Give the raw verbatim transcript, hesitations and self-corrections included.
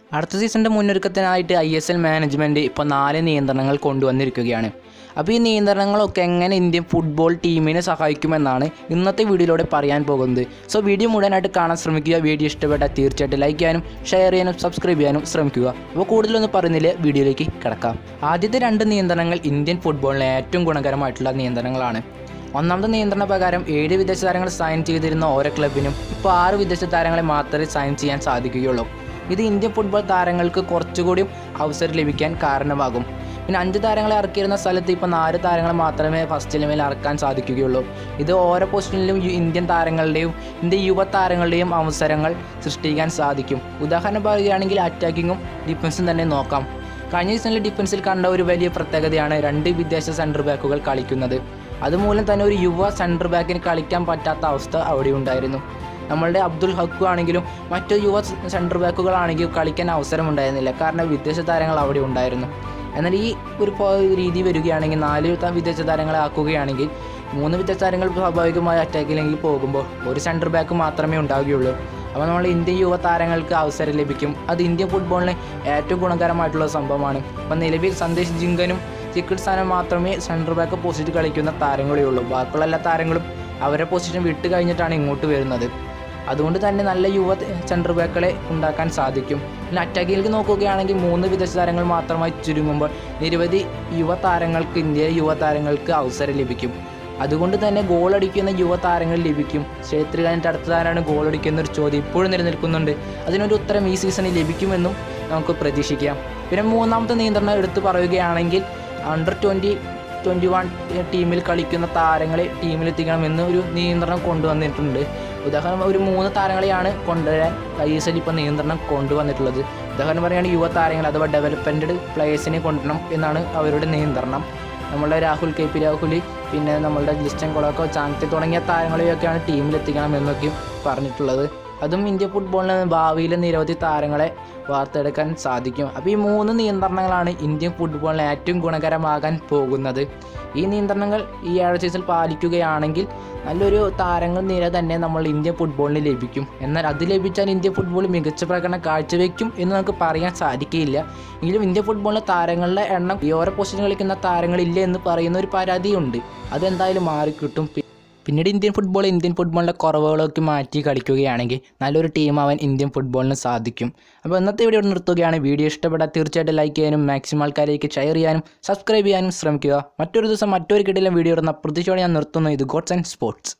അടുത്ത സീസണിൻ്റെ മുന്നൊരുക്കത്തിനായിട്ട് ഐ എസ് എൽ മാനേജ്മെൻറ്റ് ഇപ്പോൾ നാല് നിയന്ത്രണങ്ങൾ കൊണ്ടുവന്നിരിക്കുകയാണ്. അപ്പോൾ ഈ നിയന്ത്രണങ്ങളൊക്കെ എങ്ങനെ ഇന്ത്യൻ ഫുട്ബോൾ ടീമിനെ സഹായിക്കുമെന്നാണ് ഇന്നത്തെ വീഡിയോയിലൂടെ പറയാൻ പോകുന്നത്. സോ വീഡിയോ മുഴുവനായിട്ട് കാണാൻ ശ്രമിക്കുക. വീഡിയോ ഇഷ്ടപ്പെട്ടാൽ തീർച്ചയായിട്ടും ലൈക്ക് ചെയ്യാനും ഷെയർ ചെയ്യാനും സബ്സ്ക്രൈബ് ചെയ്യാനും ശ്രമിക്കുക. അപ്പോൾ കൂടുതലൊന്നും പറയുന്നില്ല, വീഡിയോയിലേക്ക് കിടക്കാം. ആദ്യത്തെ രണ്ട് നിയന്ത്രണങ്ങൾ ഇന്ത്യൻ ഫുട്ബോളിന് ഏറ്റവും ഗുണകരമായിട്ടുള്ള നിയന്ത്രണങ്ങളാണ്. ഒന്നാമത്തെ നിയന്ത്രണ പ്രകാരം ഏഴ് വിദേശ താരങ്ങൾ സൈൻ ചെയ്തിരുന്ന ഓരോ ക്ലബിനും ഇപ്പോൾ ആറ് വിദേശ താരങ്ങളെ മാത്രമേ സൈൻ ചെയ്യാൻ സാധിക്കുകയുള്ളൂ. ഇത് ഇന്ത്യൻ ഫുട്ബോൾ താരങ്ങൾക്ക് കുറച്ചുകൂടി അവസരം ലഭിക്കാൻ കാരണമാകും. പിന്നെ അഞ്ച് താരങ്ങളെ ഇറക്കിയിരുന്ന സ്ഥലത്ത് ഇപ്പോൾ നാല് താരങ്ങളെ മാത്രമേ ഫസ്റ്റ് ഇലവനിൽ ഇറക്കാൻ സാധിക്കുകയുള്ളൂ. ഇത് ഓരോ പൊസിഷനിലും ഇന്ത്യൻ താരങ്ങളുടെയും ഇന്ത്യൻ യുവ താരങ്ങളുടെയും അവസരങ്ങൾ സൃഷ്ടിക്കാൻ സാധിക്കും. ഉദാഹരണം പറയുകയാണെങ്കിൽ അറ്റാക്കിങ്ങും ഡിഫൻസും തന്നെ നോക്കാം. കഴിഞ്ഞ സീസണിൽ ഡിഫൻസിൽ കണ്ട ഒരു വലിയ പ്രത്യേകതയാണ് രണ്ട് വിദേശ സെൻറ്റർ ബാക്കുകൾ കളിക്കുന്നത്. അതുമൂലം തന്നെ ഒരു യുവ സെൻറ്റർ ബാക്കിന് കളിക്കാൻ പറ്റാത്ത അവസ്ഥ അവിടെ ഉണ്ടായിരുന്നു. നമ്മളുടെ അബ്ദുൽ ഹക്കു ആണെങ്കിലും മറ്റു യുവ സെൻറ്റർ ബാക്കുകളാണെങ്കിലും കളിക്കാൻ അവസരമുണ്ടായിരുന്നില്ല, കാരണം വിദേശ താരങ്ങൾ അവിടെ ഉണ്ടായിരുന്നു. എന്നാൽ ഈ ഒരു രീതി വരികയാണെങ്കിൽ നാല് വിദേശ താരങ്ങളെ ആക്കുകയാണെങ്കിൽ മൂന്ന് വിദേശ താരങ്ങൾ സ്വാഭാവികമായി അറ്റാക്കിലേക്ക് പോകുമ്പോൾ ഒരു സെൻറ്റർ ബാക്ക് മാത്രമേ ഉണ്ടാവുകയുള്ളൂ. അപ്പോൾ നമ്മൾ ഇന്ത്യൻ യുവ താരങ്ങൾക്ക് അവസരം ലഭിക്കും. അത് ഇന്ത്യൻ ഫുട്ബോളിന് ഏറ്റവും ഗുണകരമായിട്ടുള്ള സംഭവമാണ്. അപ്പോൾ നിലവിൽ സന്ദേശ് ജിങ്കനും ചിക്കിത്സാനും മാത്രമേ സെൻറ്റർ ബാക്ക് പൊസിഷൻ കളിക്കുന്ന താരങ്ങളേ ഉള്ളൂ. ബാക്കിയുള്ള എല്ലാ താരങ്ങളും അവരുടെ പൊസിഷൻ വിട്ട് കഴിഞ്ഞിട്ടാണ് ഇങ്ങോട്ട് വരുന്നത്. അതുകൊണ്ട് തന്നെ നല്ല യുവ സെൻറ്റർ ബാക്കുകളെ ഉണ്ടാക്കാൻ സാധിക്കും. പിന്നെ അറ്റാക്കിലേക്ക് നോക്കുകയാണെങ്കിൽ മൂന്ന് വിദേശ താരങ്ങൾ മാത്രമായി ചുരുങ്ങുമ്പോൾ നിരവധി യുവ താരങ്ങൾക്ക് ഇന്ത്യയിലെ യുവ താരങ്ങൾക്ക് അവസരം ലഭിക്കും. അതുകൊണ്ട് തന്നെ ഗോളടിക്കുന്ന യുവ താരങ്ങൾ ലഭിക്കും. ക്ഷേത്രി കഴിഞ്ഞിട്ട് അടുത്തതാരാണ് ഗോളടിക്കുന്ന ഒരു ചോദ്യം ഇപ്പോഴും നിലനിൽക്കുന്നുണ്ട്. അതിനൊരു ഉത്തരം ഈ സീസണിൽ ലഭിക്കുമെന്നും നമുക്ക് പ്രതീക്ഷിക്കാം. പിന്നെ മൂന്നാമത്തെ നിയന്ത്രണം എടുത്തു പറയുകയാണെങ്കിൽ അണ്ടർ ട്വൻറ്റി ട്വൻറ്റി വൺ ടീമിൽ കളിക്കുന്ന താരങ്ങളെ ടീമിലെത്തിക്കണമെന്ന് ഒരു നിയന്ത്രണം കൊണ്ടുവന്നിട്ടുണ്ട്. ഉദാഹരണം ഒരു മൂന്ന് താരങ്ങളെയാണ് കൊണ്ടുവരാൻ ഐ എസ് എൽ ഇപ്പോൾ നിയന്ത്രണം കൊണ്ടുവന്നിട്ടുള്ളത്. ഉദാഹരണം പറയുകയാണെങ്കിൽ യുവ താരങ്ങൾ അഥവാ ഡെവലപ്മെൻറ്റഡ് പ്ലേയേഴ്സിനെ കൊണ്ടുവരണം എന്നാണ് അവരുടെ നിയന്ത്രണം. നമ്മളുടെ രാഹുൽ കെ പി രാഹുൽ, പിന്നെ നമ്മളുടെ ലിസ്റ്റൻ കൊളോക്കോ, ചാങ്തി തുടങ്ങിയ താരങ്ങളെയൊക്കെയാണ് ടീമിലെത്തിക്കണം എന്നൊക്കെ പറഞ്ഞിട്ടുള്ളത്. അതും ഇന്ത്യൻ ഫുട്ബോളിന് ഭാവിയിൽ നിരവധി താരങ്ങളെ വാർത്തെടുക്കാൻ സാധിക്കും. അപ്പോൾ ഈ മൂന്ന് നിയന്ത്രണങ്ങളാണ് ഇന്ത്യൻ ഫുട്ബോളിന് ഏറ്റവും ഗുണകരമാകാൻ പോകുന്നത്. ഈ നിയന്ത്രണങ്ങൾ ഈ ഏഴ് സീസണിൽ പാലിക്കുകയാണെങ്കിൽ നല്ലൊരു താരങ്ങൾ നിര തന്നെ നമ്മൾ ഇന്ത്യൻ ഫുട്ബോളിന് ലഭിക്കും. എന്നാൽ അത് ലഭിച്ചാൽ ഇന്ത്യൻ ഫുട്ബോൾ മികച്ച പ്രകടനം കാഴ്ചവെക്കും എന്ന് നമുക്ക് പറയാൻ സാധിക്കില്ല. എങ്കിലും ഇന്ത്യൻ ഫുട്ബോളിലെ താരങ്ങളുടെ എണ്ണം ഈ ഓരോ പൊസിഷൻ കളിക്കുന്ന താരങ്ങളില്ല എന്ന് പറയുന്ന ഒരു പരാതിയുണ്ട്. അതെന്തായാലും മാറിക്കിട്ടും. പിന്നീട് ഇന്ത്യൻ ഫുട്ബോൾ ഇന്ത്യൻ ഫുട്ബോളിൻ്റെ കുറവുകളൊക്കെ മാറ്റി കളിക്കുകയാണെങ്കിൽ നല്ലൊരു ടീമാവാൻ ഇന്ത്യൻ ഫുട്ബോളിന് സാധിക്കും. അപ്പോൾ ഇന്നത്തെ വീഡിയോ നിർത്തുകയാണ്. വീഡിയോ ഇഷ്ടപ്പെട്ടാൽ തീർച്ചയായിട്ടും ലൈക്ക് ചെയ്യാനും മാക്സിമം ആൾക്കാരിലേക്ക് ഷെയർ ചെയ്യാനും സബ്സ്ക്രൈബ് ചെയ്യാനും ശ്രമിക്കുക. മറ്റൊരു ദിവസം മറ്റൊരു കിടിലൻ വീഡിയോ ഇടുന്ന പ്രതീക്ഷയോടെ ഞാൻ നിർത്തുന്നു. ഇത് ഗോഡ്സൺ സ്പോർട്സ്.